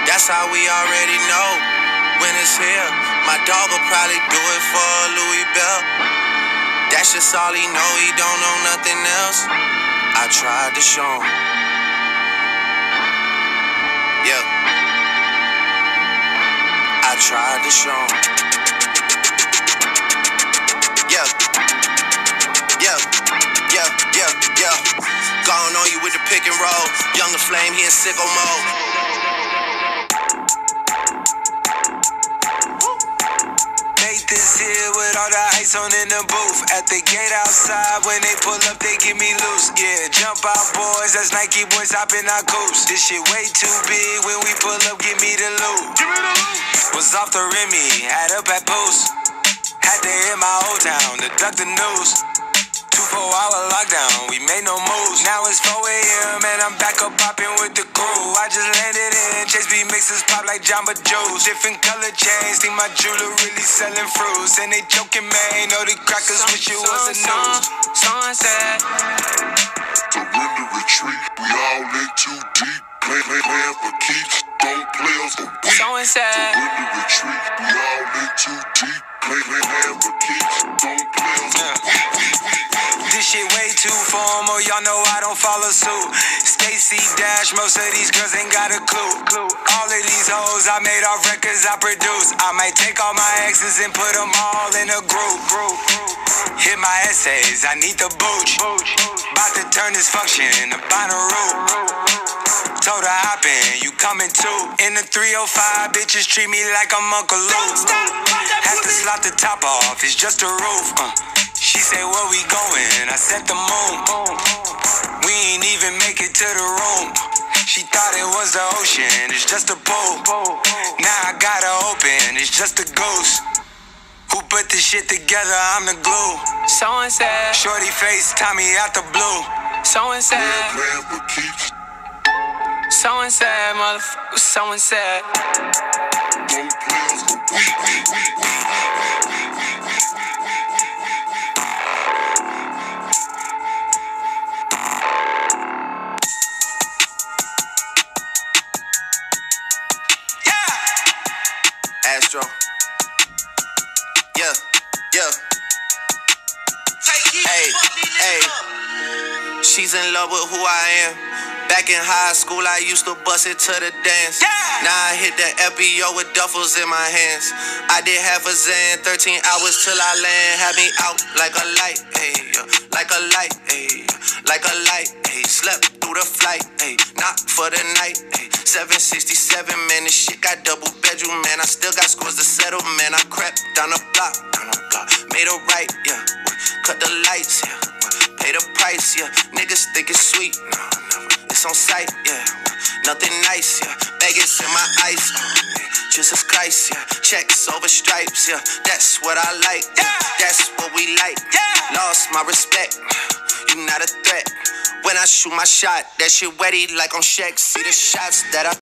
That's how we already know when it's here. My dog will probably do it for Louis Bell. That's just all he know, he don't know nothing else. I tried to show him. Yeah. I tried to show him. Yeah. Yeah. Yeah. Yeah. Yeah. Gone on you with the pick and roll. Younger Flame, he in sicko mode. This here with all the ice on in the booth. At the gate outside, when they pull up, they get me loose. Yeah, jump out, boys. That's Nike boys hopping our coops. This shit way too big. When we pull up, give me the loot. Was off the Remy, had up at Boost. Had to hit my old town to duck the news. 24-hour lockdown, we made no moves. Now it's 4 a.m. and I'm back up popping with the crew. I just landed in, Chase B mixes pop like Jamba Juice. Different color chains, think my jeweler really selling fruits. And they joking, man, know the crackers wish it was a news. Someone said, surrender, retreat, we all in too deep. Plan for keeps, don't play us for weak. someone said, Surrender, retreat, we all in too deep. Plan for keeps, don't play us for weak. This shit way too formal, y'all know I don't follow suit. Stacy Dash, most of these girls ain't got a clue. All of these hoes I made off records I produce. I might take all my exes and put them all in a group. Hit my essays, I need the booch. About to turn this function into Bonnaroo. Told her hop in, you coming too. In the 305, bitches treat me like I'm Uncle Luke. Had to slot the top off, it's just a roof. She said, where we going? I said the moon. We ain't even make it to the room. She thought it was the ocean, it's just a pool. Now I got her open, it's just a goose. Who put this shit together? I'm the glue. someone said, Shorty face, Tommy out the blue. someone said, Plan for keeps, someone said, motherfucker, someone said. don't play us for weak. Astro. Yeah, yeah. Hey. She's in love with who I am. Back in high school, I used to bust it to the dance. Now I hit the FBO with duffels in my hands. I did half a Zan, 13 hours till I land. Had me out like a light, ayy, like a light, ayy, like a light, ayy. Slept through the flight, ayy, not for the night, ayy. 767, man, this shit got double bedroom, man. I still got scores to settle, man. I crept down the block, made a right, yeah. Cut the lights, yeah. Pay the price, yeah. Niggas think it's sweet, no, never. It's on sight, yeah. Nothing nice, yeah. Vegas in my ice, Jesus Christ, yeah. Checks over stripes, yeah. That's what I like, yeah. That's what we like, yeah. Lost my respect, you not a threat. When I shoot my shot, that shit wetty like on Shaq. See the shots that I